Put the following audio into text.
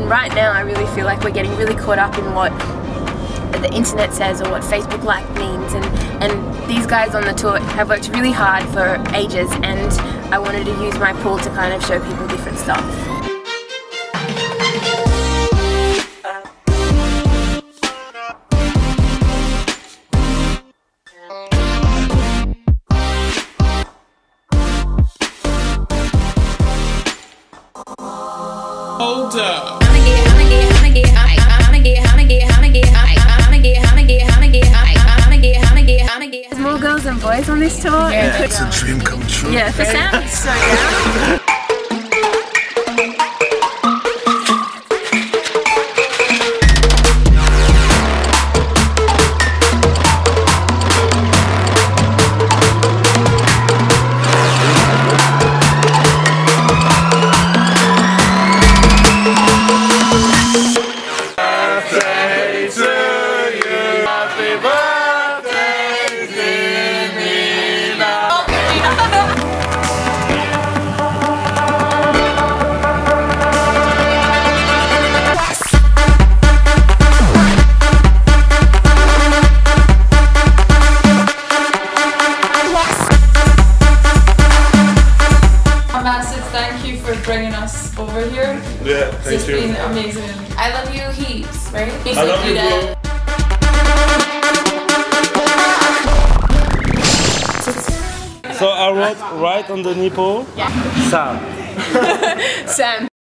Right now I really feel like we're getting really caught up in what the internet says or what Facebook like means, and these guys on the tour have worked really hard for ages, and I wanted to use my pool to kind of show people different stuff. Hold up. There's more girls than boys on this tour. Yeah, it's a dream come true. Yeah, for Sam it's so down. Massive thank you for bringing us over here. Yeah, thank you. It's been amazing. I love you heaps, right? I love you, bro. So I wrote right on the nipple, Yeah. Sam. Sam.